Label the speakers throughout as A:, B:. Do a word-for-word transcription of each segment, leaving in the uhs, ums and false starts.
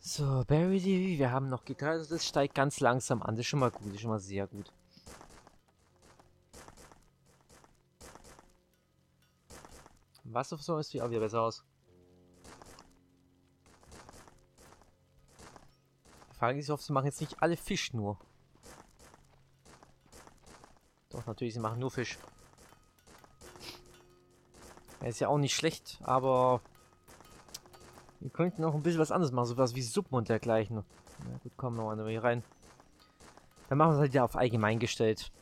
A: So, Barry T V, wir haben noch Getreide, das steigt ganz langsam an. Das ist schon mal gut, das ist schon mal sehr gut. Wasserversorgung sieht auch wieder besser aus. Die Frage ist, ich hoffe, sie machen jetzt nicht alle Fisch nur. Doch, natürlich, sie machen nur Fisch. Ja, ist ja auch nicht schlecht, aber wir könnten auch ein bisschen was anderes machen, sowas wie Suppen und dergleichen. Na gut, kommen wir mal hier rein. Dann machen wir es halt ja auf allgemein gestellt.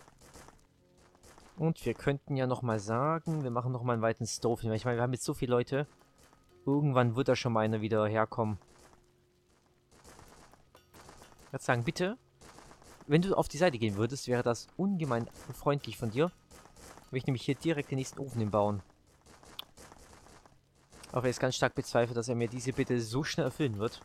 A: Und wir könnten ja nochmal sagen, wir machen nochmal einen weiten Stove hin. Ich meine, wir haben jetzt so viele Leute. Irgendwann wird da schon mal einer wieder herkommen. Ich würde sagen, bitte, wenn du auf die Seite gehen würdest, wäre das ungemein freundlich von dir. Will ich nämlich hier direkt den nächsten Ofen hinbauen. Aber er ist ganz stark bezweifelt, dass er mir diese Bitte so schnell erfüllen wird.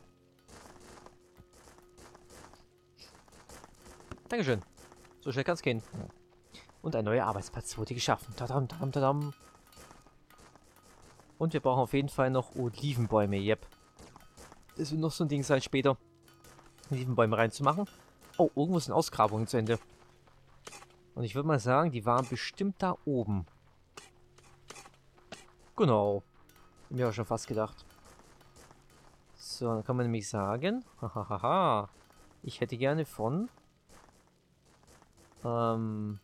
A: Dankeschön. So schnell kann es gehen. Und ein neuer Arbeitsplatz wurde geschaffen. Tadam, tadam, tadam. Und wir brauchen auf jeden Fall noch Olivenbäume. Yep. Das wird noch so ein Ding sein später. Olivenbäume reinzumachen. Oh, irgendwo sind Ausgrabungen zu Ende. Und ich würde mal sagen, die waren bestimmt da oben. Genau. Hab mir auch schon fast gedacht. So, dann kann man nämlich sagen, hahaha, ich hätte gerne von, ähm,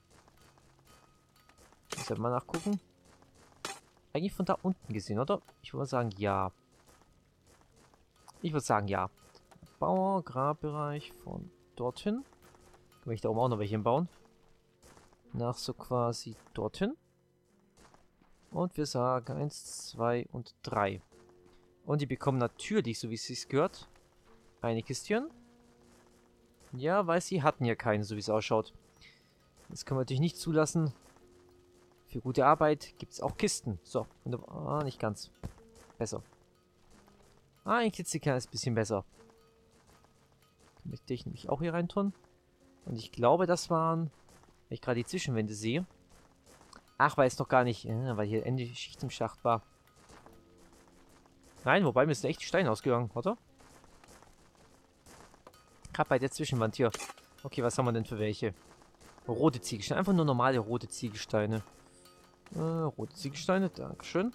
A: muss ich mal nachgucken. Eigentlich von da unten gesehen, oder? Ich würde sagen, ja. Ich würde sagen, ja. Bauer, Grabbereich von dorthin. Kann ich da oben auch noch welche hinbauen? Nach so quasi dorthin. Und wir sagen eins, zwei und drei. Und die bekommen natürlich, so wie es sich gehört, eine Kistchen. Ja, weil sie hatten ja keine, so wie es ausschaut. Das können wir natürlich nicht zulassen. Für gute Arbeit gibt es auch Kisten. So, ah, nicht ganz. Besser. Ah, ein klitzekleines bisschen besser. Möchte ich nämlich auch hier rein tun. Und ich glaube, das waren, wenn ich gerade die Zwischenwände sehe. Ach, weil es noch gar nicht, äh, weil hier Ende Schicht im Schacht war. Nein, wobei mir sind echt die Steine ausgegangen, oder? Gerade bei der Zwischenwand hier. Okay, was haben wir denn für welche? Rote Ziegelsteine. Einfach nur normale rote Ziegelsteine. Äh, rote Ziegelsteine, dankeschön.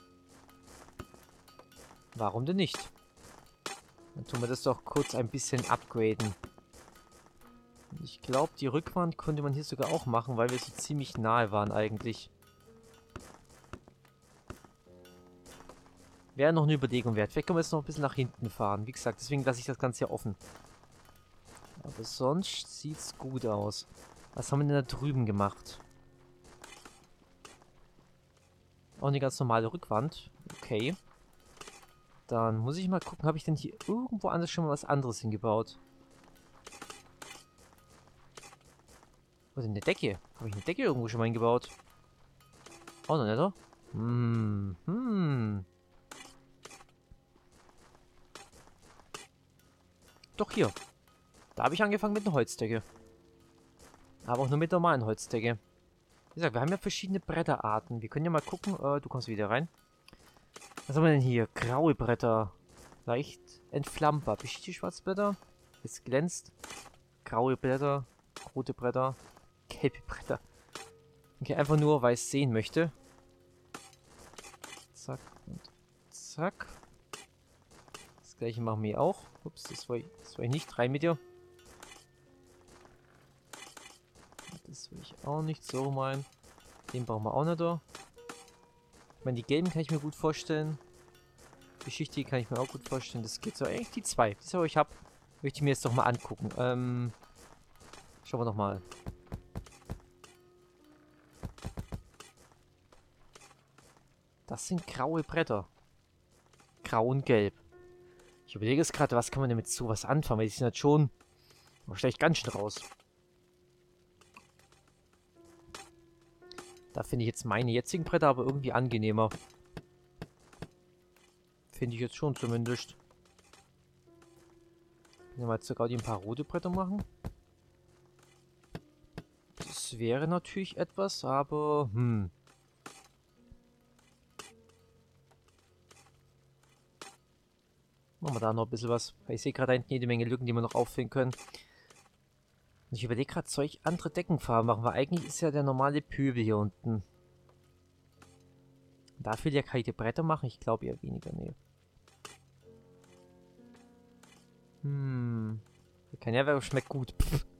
A: Warum denn nicht? Dann tun wir das doch kurz ein bisschen upgraden. Ich glaube, die Rückwand konnte man hier sogar auch machen, weil wir so ziemlich nahe waren eigentlich. Wäre noch eine Überlegung wert. Vielleicht können wir jetzt noch ein bisschen nach hinten fahren. Wie gesagt, deswegen lasse ich das Ganze ja offen. Aber sonst sieht es gut aus. Was haben wir denn da drüben gemacht? Auch eine ganz normale Rückwand. Okay. Dann muss ich mal gucken, habe ich denn hier irgendwo anders schon mal was anderes hingebaut? Was denn eine Decke? Habe ich eine Decke irgendwo schon mal hingebaut? Auch noch nicht, oder? Hm, hm. Doch hier. Da habe ich angefangen mit einer Holzdecke. Aber auch nur mit normalen Holzdecke. Wie gesagt, wir haben ja verschiedene Bretterarten. Wir können ja mal gucken. Äh, du kommst wieder rein. Was haben wir denn hier? Graue Bretter. Leicht entflammbar. Beschichte Schwarzblätter. Es glänzt. Graue Blätter. Rote Bretter. Gelbe Bretter. Okay, einfach nur, weil ich es sehen möchte. Zack und zack. Das gleiche machen wir auch. Ups, das war ich, das war ich nicht. Rein mit dir. Das will ich auch nicht so meinen. Den brauchen wir auch nicht da. Ich meine, die gelben kann ich mir gut vorstellen. Geschichte kann ich mir auch gut vorstellen. Das geht so. Eigentlich die zwei, die ich habe, möchte ich mir jetzt doch mal angucken. Ähm, schauen wir doch mal. Das sind graue Bretter. Grau und gelb. Ich überlege jetzt gerade, was kann man denn mit sowas anfangen, weil die sind halt schon... Oh, schlecht ganz schön raus. Da finde ich jetzt meine jetzigen Bretter aber irgendwie angenehmer. Finde ich jetzt schon zumindest. Können wir jetzt sogar die ein paar rote Bretter machen? Das wäre natürlich etwas, aber... Hm. Machen wir da noch ein bisschen was. Ich sehe gerade da hinten jede Menge Lücken, die wir noch auffüllen können. Und ich überlege gerade, soll ich andere Deckenfarben machen? Weil eigentlich ist ja der normale Pöbel hier unten. Dafür ja keine Bretter machen? Ich glaube eher weniger, nee. Hm. Der Kanärwerk schmeckt gut.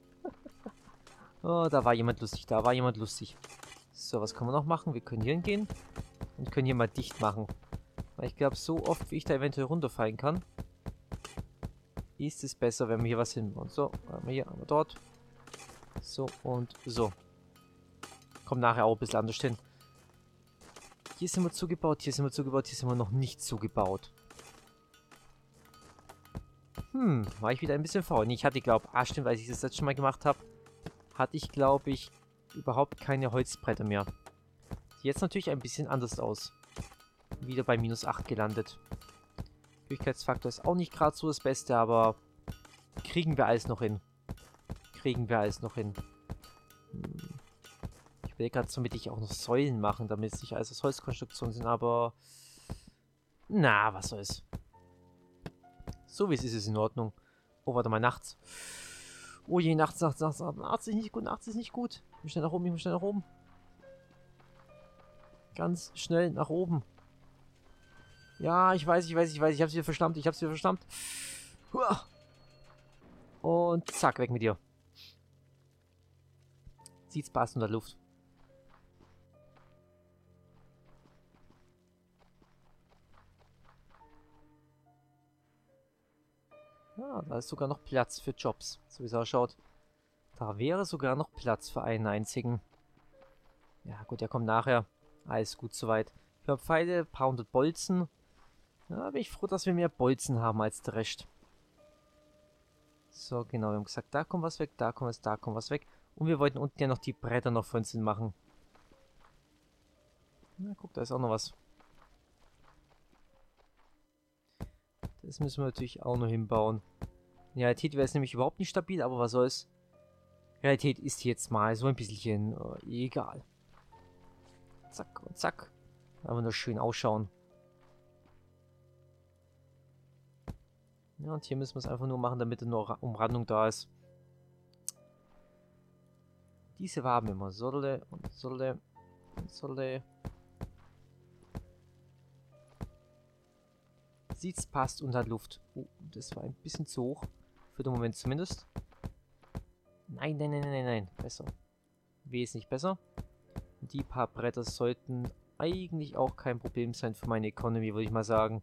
A: Oh, da war jemand lustig, da war jemand lustig. So, was können wir noch machen? Wir können hier hingehen und können hier mal dicht machen. Weil ich glaube, so oft, wie ich da eventuell runterfallen kann, ist es besser, wenn wir hier was hinbauen. So, einmal hier, einmal dort. So und so. Kommt nachher auch ein bisschen anders hin. Hier sind wir zugebaut, hier sind wir zugebaut, hier sind wir noch nicht zugebaut. Hm, war ich wieder ein bisschen faul. Nee, ich hatte, glaube ich, ah stimmt, als ich das letzte Mal gemacht habe, hatte ich, glaube ich, überhaupt keine Holzbretter mehr. Sieht jetzt natürlich ein bisschen anders aus. Wieder bei minus acht gelandet. Schwierigkeitsfaktor ist auch nicht gerade so das Beste, aber kriegen wir alles noch hin. Kriegen wir alles noch hin. Hm. Ich will gerade, damit ich auch noch Säulen machen, damit es nicht alles aus Holzkonstruktion sind, aber na, was soll's. So wie es ist, ist in Ordnung. Oh, warte mal, nachts. Oh je, nachts, nachts, nachts, nachts ist nicht gut, nachts ist nicht gut. Ich muss schnell nach oben, ich muss schnell nach oben. Ganz schnell nach oben. Ja, ich weiß, ich weiß, ich weiß, ich hab's wieder verstammt, ich hab's wieder verstammt. Und zack, weg mit dir. Sieht's passt in der Luft. Ja, da ist sogar noch Platz für Jobs, so wie es ausschaut. Da wäre sogar noch Platz für einen einzigen. Ja gut, der kommt nachher. Alles gut soweit. Ich habe Pfeile, ein paar hundert Bolzen. Ja, bin ich froh, dass wir mehr Bolzen haben als der Rest. So, genau, wir haben gesagt, da kommt was weg, da kommt was, da kommt was weg. Und wir wollten unten ja noch die Bretter noch von uns machen. Na, guck, da ist auch noch was. Das müssen wir natürlich auch noch hinbauen. In Realität wäre es nämlich überhaupt nicht stabil, aber was soll's. Realität ist jetzt mal so ein bisschen uh, egal. Zack und zack. Einfach nur schön ausschauen. Ja, und hier müssen wir es einfach nur machen, damit eine Umrandung da ist. Diese Farben immer. Solle und Solle und Solle. Sieht's, passt und hat Luft. Oh, das war ein bisschen zu hoch. Für den Moment zumindest. Nein, nein, nein, nein, nein. Besser. Wesentlich besser. Die paar Bretter sollten eigentlich auch kein Problem sein für meine Economy, würde ich mal sagen.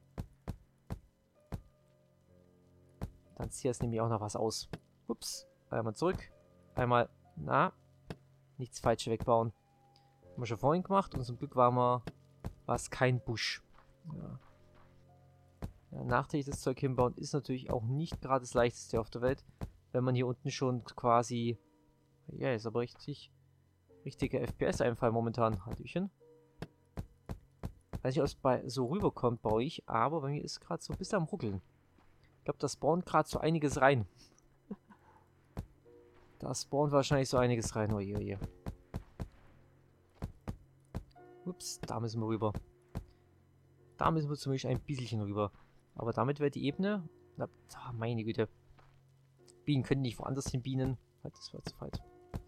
A: Dann zieht es nämlich auch noch was aus. Ups. Einmal zurück. Einmal, na, nichts Falsches wegbauen. Haben wir schon vorhin gemacht und zum Glück war mal, war es kein Busch. Ja. Ja, nachträglich das Zeug hinbauen ist natürlich auch nicht gerade das leichteste auf der Welt, wenn man hier unten schon quasi, ja, ist aber richtig, richtiger F P S-Einfall momentan. Hallöchen. Weiß nicht, ob es bei so rüberkommt bei euch, aber bei mir ist gerade so ein bisschen am Ruckeln. Ich glaube, da spawnt gerade so einiges rein. Da spawnt wahrscheinlich so einiges rein. Oh je, oh je. Ups, da müssen wir rüber. Da müssen wir zumindest ein bisschen rüber. Aber damit wäre die Ebene... Na, oh, meine Güte. Bienen können nicht woanders hin bienen. Halt, das war zu weit.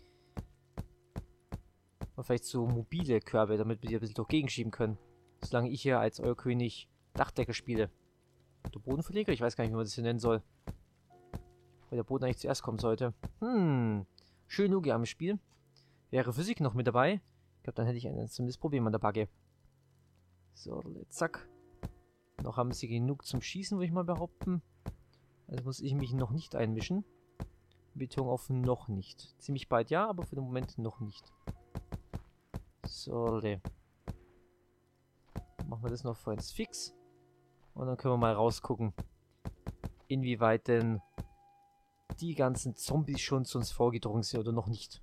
A: Oder vielleicht so mobile Körbe, damit wir die ein bisschen durchgegenschieben können. Solange ich hier als euer König Dachdecker spiele. Der Bodenverleger? Ich weiß gar nicht, wie man das hier nennen soll. Weil der Boden eigentlich zuerst kommen sollte. Hm. Schön Nugi am Spiel. Wäre Physik noch mit dabei. Ich glaube, dann hätte ich ein ziemliches Problem an der Backe. So, zack. Noch haben sie genug zum Schießen, würde ich mal behaupten. Also muss ich mich noch nicht einmischen. Beton auf noch nicht. Ziemlich bald ja, aber für den Moment noch nicht. So, machen wir das noch vor uns fix. Und dann können wir mal rausgucken, inwieweit denn die ganzen Zombies schon zu uns vorgedrungen sind oder noch nicht.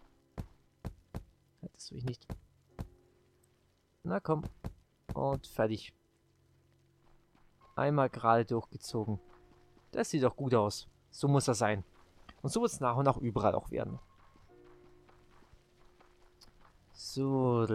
A: Das will ich nicht. Na komm. Und fertig. Einmal gerade durchgezogen. Das sieht doch gut aus. So muss das sein. Und so wird es nach und nach überall auch werden. So,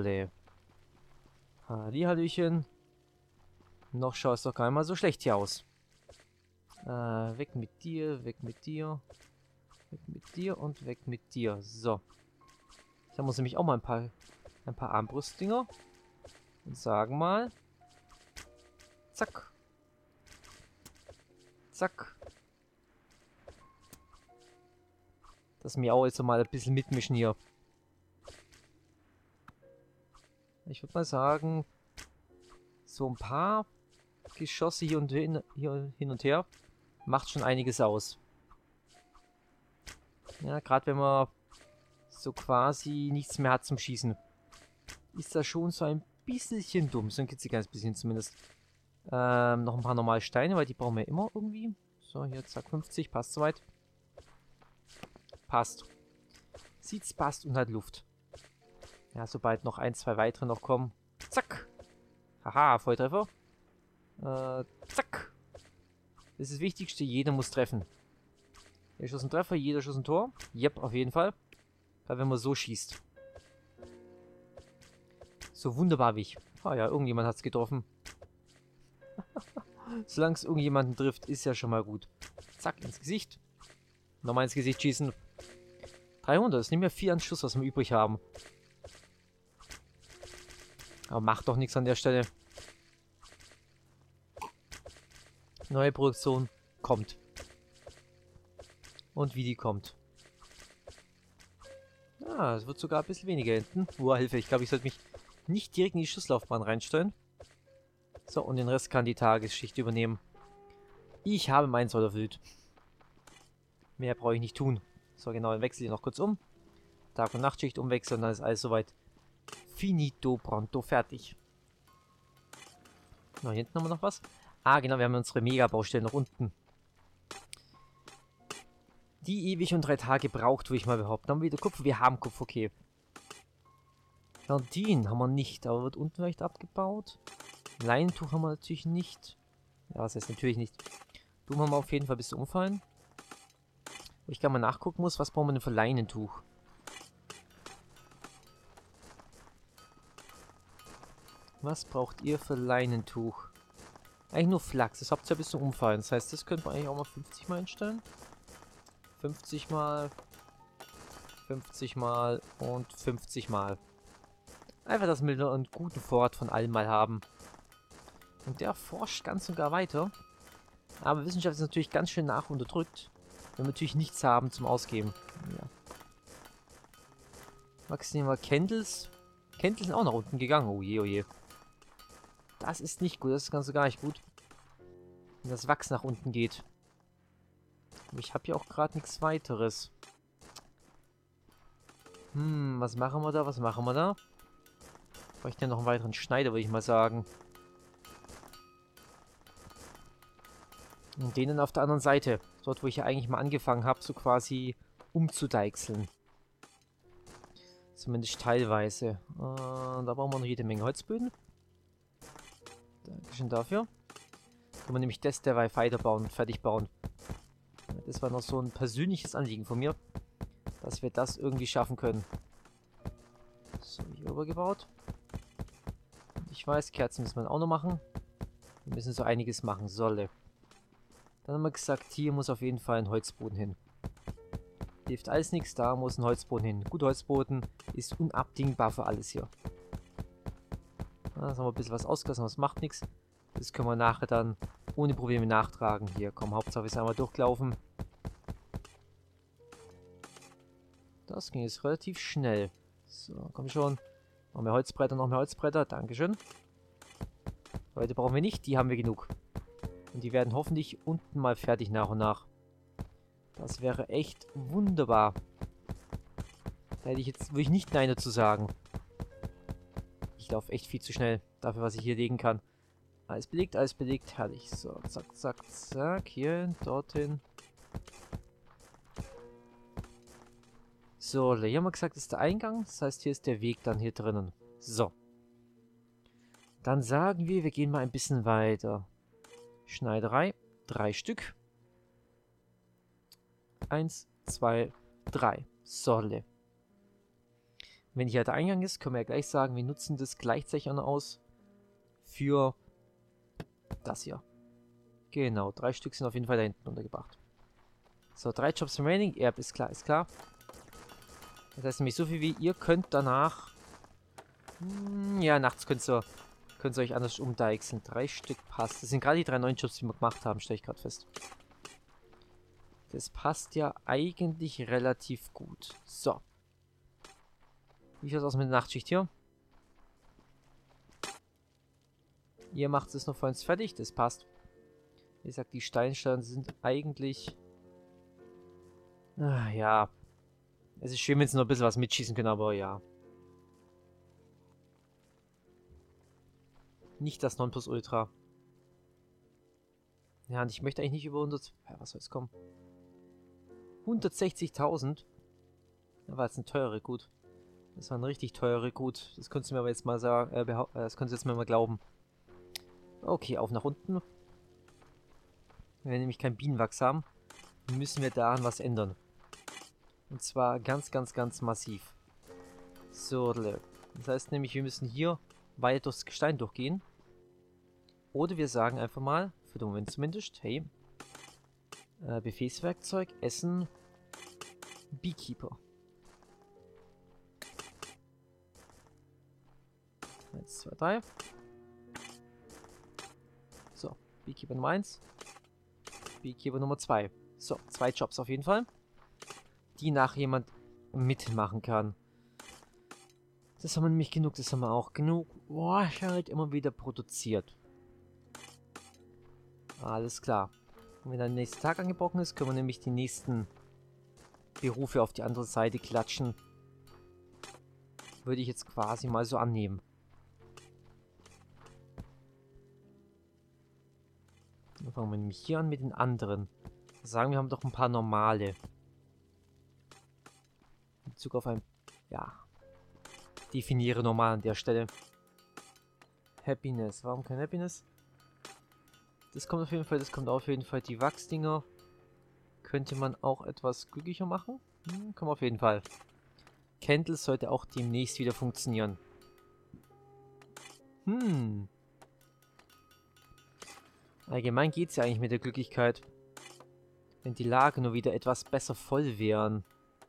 A: Hallihallöchen. Noch schaut es doch gar nicht mal so schlecht hier aus. Äh, weg mit dir, weg mit dir. Weg mit dir und weg mit dir. So. Da muss nämlich auch mal ein paar, ein paar Armbrustdinger. Und sagen mal. Zack. Zack. Das Miau jetzt mal ein bisschen mitmischen hier. Ich würde mal sagen, so ein paar Geschosse hier und hin, hier hin und her macht schon einiges aus. Ja, gerade wenn man so quasi nichts mehr hat zum Schießen, ist das schon so ein bisschen dumm. So ein klitzekleines bisschen zumindest. Ähm, noch ein paar normale Steine, weil die brauchen wir immer irgendwie. So, hier, zack, fünfzig, passt soweit. Passt. Sieht's, passt und hat Luft. Ja, sobald noch ein, zwei weitere noch kommen. Zack. Haha, Volltreffer. Äh, zack. Das ist das Wichtigste, jeder muss treffen. Jeder Schuss ein Treffer, jeder Schuss ein Tor. Yep, auf jeden Fall. Weil wenn man so schießt. So wunderbar wie ich. Ah ja, irgendjemand hat es getroffen. Solange es irgendjemanden trifft, ist ja schon mal gut. Zack, ins Gesicht. Nochmal ins Gesicht schießen. dreihundert, das ist nicht mehr viel an Schuss, was wir übrig haben. Aber macht doch nichts an der Stelle. Neue Produktion kommt. Und wie die kommt. Ah, es wird sogar ein bisschen weniger hinten. Uah, Hilfe, ich glaube, ich sollte mich nicht direkt in die Schusslaufbahn reinstellen. So, und den Rest kann die Tagesschicht übernehmen. Ich habe meinen Soll erfüllt. Mehr brauche ich nicht tun. So, genau, dann wechsle ich noch kurz um. Tag- und Nachtschicht umwechseln, dann ist alles soweit. Finito, pronto, fertig. Na, hier hinten haben wir noch was. Ah, genau, wir haben unsere Mega-Baustelle noch unten. Die ewig und drei Tage braucht, würde ich mal behaupten. Haben wir wieder Kupfer? Wir haben Kupfer, okay. Gardinen haben wir nicht, aber wird unten vielleicht abgebaut. Leinentuch haben wir natürlich nicht. Ja, was heißt natürlich nicht. Blumen haben wir auf jeden Fall bis zum Umfallen. Wo ich gerne mal nachgucken muss, was brauchen wir denn für Leinentuch? Was braucht ihr für Leinentuch? Eigentlich nur Flachs, das habt ihr ja bis zum Umfallen. Das heißt, das könnte man eigentlich auch mal fünfzig mal einstellen. fünfzig mal, fünfzig mal und fünfzig mal. Einfach, dass wir wieder einen guten Vorrat von allem mal haben. Und der forscht ganz und gar weiter. Aber Wissenschaft ist natürlich ganz schön nach unterdrückt, wenn wir natürlich nichts haben zum Ausgeben. Ja. Max nehmen wir Candles. Candles sind auch nach unten gegangen. Oh je, oh je. Das ist nicht gut, das ist ganz und gar nicht gut. Wenn das Wachs nach unten geht. Aber ich habe hier auch gerade nichts weiteres. Hm, was machen wir da, was machen wir da? Bräuchte ja noch einen weiteren Schneider, würde ich mal sagen. Und den dann auf der anderen Seite. Dort, wo ich ja eigentlich mal angefangen habe, so quasi umzudeichseln. Zumindest teilweise. Äh, da brauchen wir noch jede Menge Holzböden. Dankeschön dafür. Können wir nämlich das derweil weiterbauen und fertig bauen. Das war noch so ein persönliches Anliegen von mir, dass wir das irgendwie schaffen können. So, hier rübergebaut. Ich weiß, Kerzen müssen wir auch noch machen. Wir müssen so einiges machen, solle. Dann haben wir gesagt, hier muss auf jeden Fall ein Holzboden hin. Hilft alles nichts, da muss ein Holzboden hin. Gut, Holzboden ist unabdingbar für alles hier. Da haben wir ein bisschen was ausgelassen, aber das macht nichts. Das können wir nachher dann ohne Probleme nachtragen. Hier, komm, Hauptsache wir sind einmal durchlaufen. Das ging jetzt relativ schnell. So, komm schon. Noch mehr Holzbretter, noch mehr Holzbretter. Dankeschön. Heute brauchen wir nicht, die haben wir genug. Und die werden hoffentlich unten mal fertig nach und nach. Das wäre echt wunderbar. Da hätte ich jetzt, würde ich nicht Nein dazu sagen. Ich laufe echt viel zu schnell dafür, was ich hier legen kann. Alles belegt, alles belegt. Herrlich. So, zack, zack, zack. Hier, dorthin. So, hier haben wir gesagt, das ist der Eingang. Das heißt, hier ist der Weg dann hier drinnen. So. Dann sagen wir, wir gehen mal ein bisschen weiter. Schneiderei. Drei Stück. Eins, zwei, drei. Solle. Wenn hier der Eingang ist, können wir ja gleich sagen, wir nutzen das gleichzeitig auch noch aus für das hier. Genau, drei Stück sind auf jeden Fall da hinten untergebracht. So, drei Jobs remaining. Erb ist klar, ist klar. Das heißt nämlich so viel wie ihr könnt danach... Hm, ja, nachts könnt ihr, könnt ihr euch anders umdeichseln. Drei Stück passt. Das sind gerade die drei neuen Jobs, die wir gemacht haben, stelle ich gerade fest. Das passt ja eigentlich relativ gut. So. Wie schaut es aus mit der Nachtschicht hier? Ihr macht es noch für uns fertig, das passt. Wie gesagt, die Steinsteine sind eigentlich... Ah, ja. Es ist schön, wenn sie noch ein bisschen was mitschießen können, aber ja. Nicht das Nonplusultra. Ja, und ich möchte eigentlich nicht über hundert... Ja, was soll es kommen? hundertsechzigtausend? Da war jetzt ein teurer Gut. Das war ein richtig teurer Gut. Das könntest du mir aber jetzt mal sagen, äh, äh, das könntest du jetzt mal glauben. Okay, auf nach unten. Wenn wir nämlich kein Bienenwachs haben, müssen wir daran was ändern. Und zwar ganz, ganz, ganz massiv. So, das heißt nämlich, wir müssen hier weiter durchs Gestein durchgehen. Oder wir sagen einfach mal, für den Moment zumindest, hey, äh, Befehlswerkzeug, Essen, Beekeeper. eins, zwei, drei. So, Beekeeper Nummer eins. Beekeeper Nummer zwei. So, zwei Jobs auf jeden Fall. Die nach jemand mitmachen kann. Das haben wir nämlich genug, das haben wir auch genug. Boah, halt immer wieder produziert. Alles klar. Und wenn dann der nächste Tag angebrochen ist, können wir nämlich die nächsten Berufe auf die andere Seite klatschen. Würde ich jetzt quasi mal so annehmen. Dann fangen wir nämlich hier an mit den anderen. Sagen wir haben doch ein paar normale. In Bezug auf ein... Ja. Definiere normal an der Stelle. Happiness. Warum kein Happiness? Das kommt auf jeden Fall, das kommt auf jeden Fall. Die Wachsdinger könnte man auch etwas glücklicher machen. Hm, kommt auf jeden Fall. Candle sollte auch demnächst wieder funktionieren. Hm. Allgemein geht es ja eigentlich mit der Glücklichkeit. Wenn die Lager nur wieder etwas besser voll wären.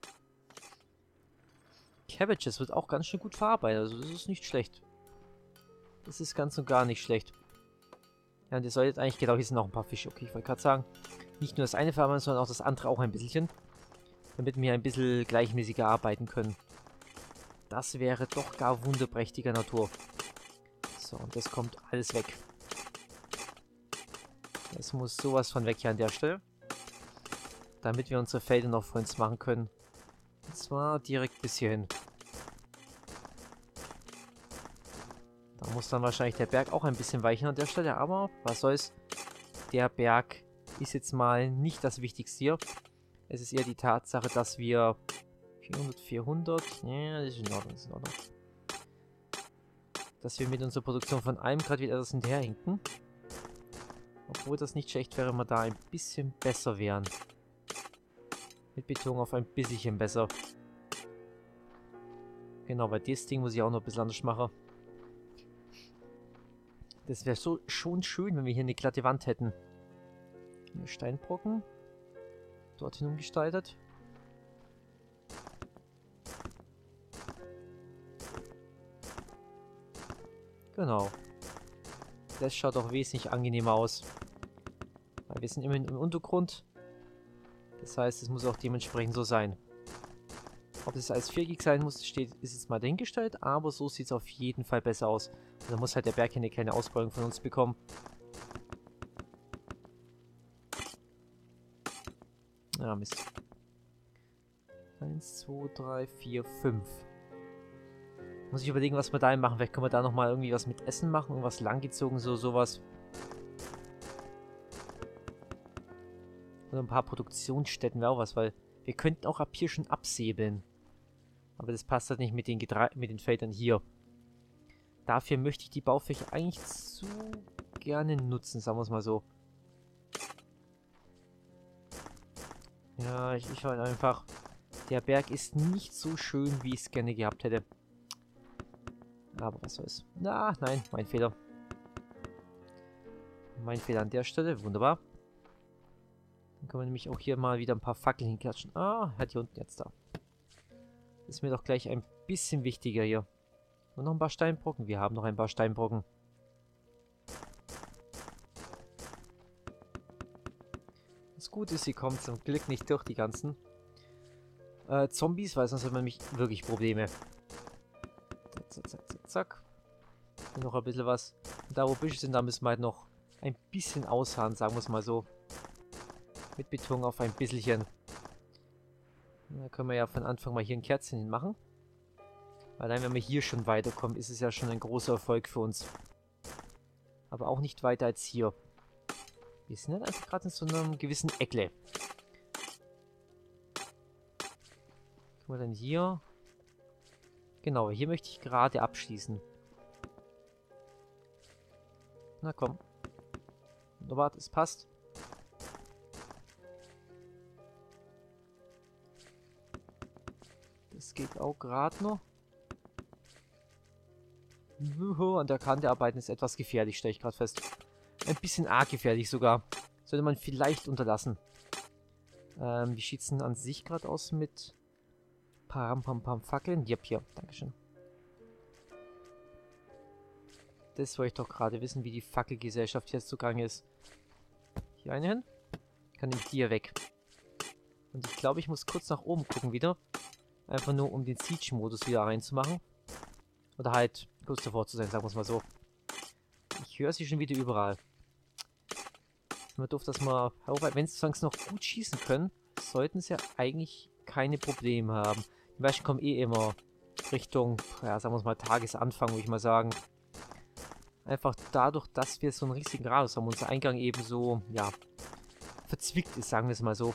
A: Cabbages wird auch ganz schön gut verarbeitet, also das ist nicht schlecht. Das ist ganz und gar nicht schlecht. Ja, und ihr solltet eigentlich, genau, hier sind noch ein paar Fische. Okay, ich wollte gerade sagen, nicht nur das eine verarbeiten, sondern auch das andere auch ein bisschen. Damit wir ein bisschen gleichmäßiger arbeiten können. Das wäre doch gar wunderprächtiger Natur. So, und das kommt alles weg. Es muss sowas von weg hier an der Stelle. Damit wir unsere Felder noch für uns machen können. Und zwar direkt bis hierhin. Da muss dann wahrscheinlich der Berg auch ein bisschen weichen an der Stelle. Aber was soll's. Der Berg ist jetzt mal nicht das Wichtigste hier. Es ist eher die Tatsache, dass wir vierhundert, vierhundert, ja, das ist in Ordnung, das ist in Ordnung. Dass wir mit unserer Produktion von einem Grad wieder etwas hinterherhinken. Obwohl das nicht schlecht wäre, wenn wir da ein bisschen besser wären. Mit Betonung auf ein bisschen besser. Genau, weil das Ding muss ich auch noch ein bisschen anders machen. Das wäre so schon schön, wenn wir hier eine glatte Wand hätten. Eine Steinbrocken. Dorthin umgestaltet. Genau. Das schaut auch wesentlich angenehmer aus. Weil wir sind immerhin im Untergrund. Das heißt, es muss auch dementsprechend so sein. Ob es als viereckig sein muss, steht, ist jetzt mal dahingestellt. Aber so sieht es auf jeden Fall besser aus. Da muss halt der Berg hier eine kleine Ausbeulung von uns bekommen. Ja, Mist. eins, zwei, drei, vier, fünf. Muss ich überlegen, was wir da machen. Vielleicht können wir da nochmal irgendwie was mit Essen machen. Irgendwas langgezogen, so sowas. Oder ein paar Produktionsstätten wäre auch was, weil wir könnten auch ab hier schon absäbeln. Aber das passt halt nicht mit den, Gedre mit den Feldern hier. Dafür möchte ich die Baufläche eigentlich zu gerne nutzen, sagen wir es mal so. Ja, ich, ich halt einfach... Der Berg ist nicht so schön, wie ich es gerne gehabt hätte. Aber was soll's. Na, nein, mein Fehler. Mein Fehler an der Stelle. Wunderbar. Dann können wir nämlich auch hier mal wieder ein paar Fackeln hinklatschen. Ah, hat hier unten jetzt da. Ist mir doch gleich ein bisschen wichtiger hier. Und noch ein paar Steinbrocken. Wir haben noch ein paar Steinbrocken. Das Gute ist, sie kommen zum Glück nicht durch die ganzen äh, Zombies, weil sonst hat man nämlich wirklich Probleme. Zack, zack, zack, zack. Hier noch ein bisschen was. Und da wo Büsche sind, da müssen wir halt noch ein bisschen ausharren, sagen wir es mal so. Mit Betonung auf ein bisschen. Da können wir ja von Anfang mal hier ein Kerzchen hinmachen. Allein wenn wir hier schon weiterkommen, ist es ja schon ein großer Erfolg für uns. Aber auch nicht weiter als hier. Wir sind halt einfach gerade in so einem gewissen Eckle. Können wir dann hier... Genau, hier möchte ich gerade abschließen. Na komm. Warte, es passt. Das geht auch gerade noch. An der Kante arbeiten ist etwas gefährlich, stelle ich gerade fest. Ein bisschen arg gefährlich sogar. Sollte man vielleicht unterlassen. Ähm, wie sieht es denn an sich gerade aus mit Pam Pam Pam Fackeln? Yep, hier, dankeschön. Das wollte ich doch gerade wissen, wie die Fackelgesellschaft jetzt zugange ist. Hier eine hin. Kann nämlich die hier weg. Und ich glaube, ich muss kurz nach oben gucken wieder. Einfach nur, um den Siege-Modus wieder reinzumachen. Oder halt kurz davor zu sein, sagen wir es mal so. Ich höre sie schon wieder überall. Ist immer doof, dass wir, wenn sie sonst noch gut schießen können, sollten sie ja eigentlich keine Probleme haben. Die meisten kommen eh immer Richtung, ja, sagen wir es mal, Tagesanfang, würde ich mal sagen. Einfach dadurch, dass wir so einen riesigen Radius haben, unser Eingang eben so, ja, verzwickt ist, sagen wir es mal so.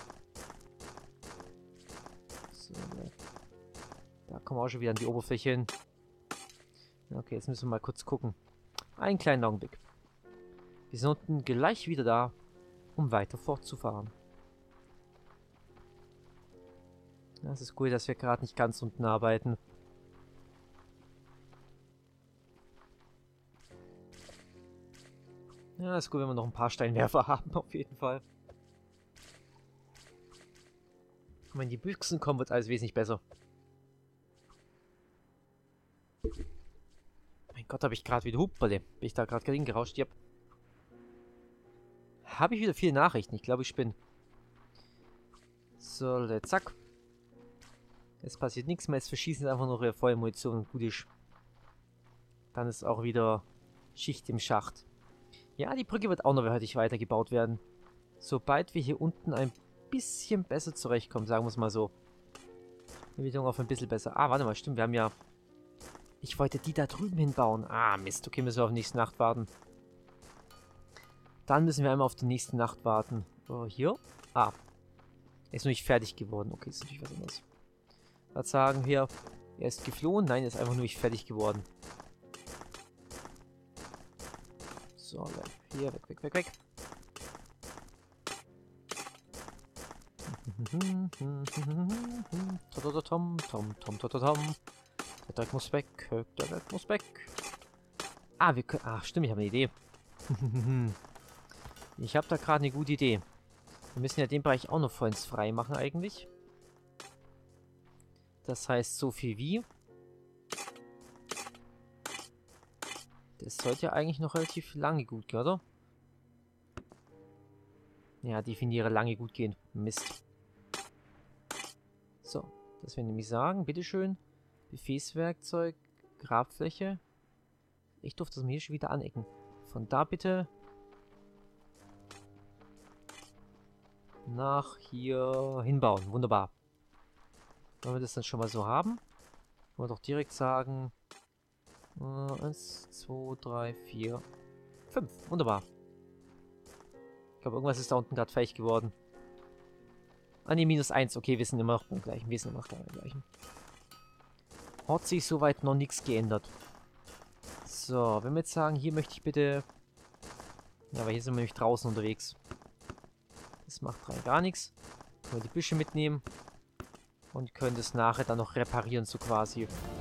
A: So, da kommen wir auch schon wieder an die Oberfläche hin. Okay, jetzt müssen wir mal kurz gucken. Einen kleinen Augenblick. Wir sind unten gleich wieder da, um weiter fortzufahren. Das ist gut, dass wir gerade nicht ganz unten arbeiten. Ja, ist gut, wenn wir noch ein paar Steinwerfer haben, auf jeden Fall. Und wenn die Büchsen kommen, wird alles wesentlich besser. Mein Gott, habe ich gerade wieder Hupperle. Bin ich da gerade hingerauscht? Yep. Habe ich wieder viele Nachrichten. Ich glaube, ich bin. So, zack. Jetzt passiert nichts mehr. Jetzt verschießen einfach noch ihre Feuermunition und gut ist. Dann ist auch wieder Schicht im Schacht. Ja, die Brücke wird auch noch heute weitergebaut werden. Sobald wir hier unten ein bisschen besser zurechtkommen, sagen wir es mal so. Die Wiederung auf ein bisschen besser. Ah, warte mal, stimmt, wir haben ja... Ich wollte die da drüben hinbauen. Ah, Mist, okay, müssen wir auf die nächste Nacht warten. Dann müssen wir einmal auf die nächste Nacht warten. Oh, hier? Ah. Er ist noch nicht fertig geworden. Okay, ist natürlich was anderes. Was sagen wir? Er ist geflohen? Nein, er ist einfach nur nicht fertig geworden. So, hier, weg, weg, weg, weg. Tom, tom, tom, tom, tom. Der Dreck muss weg, der Dreck muss weg. Ah, wir können... Ach, stimmt, ich habe eine Idee. Ich habe da gerade eine gute Idee. Wir müssen ja den Bereich auch noch vollends frei machen eigentlich. Das heißt, so viel wie... Das sollte ja eigentlich noch relativ lange gut gehen, oder? Ja, definiere lange gut gehen. Mist. So, das wir nämlich sagen, bitteschön. Befehlswerkzeug, Grabfläche. Ich durfte das mir hier schon wieder anecken. Von da bitte nach hier hinbauen. Wunderbar. Wenn wir das dann schon mal so haben, können wir doch direkt sagen, äh, eins, zwei, drei, vier, fünf. Wunderbar. Ich glaube, irgendwas ist da unten gerade fähig geworden. Ah ne, minus eins. Okay, wir sind immer noch beim gleichen. Wir sind immer noch beim gleichen. Hat sich soweit noch nichts geändert. So, wenn wir jetzt sagen, hier möchte ich bitte... Ja, aber hier sind wir nämlich draußen unterwegs. Das macht rein gar nichts. Können wir die Büsche mitnehmen. Und können das nachher dann noch reparieren, so quasi.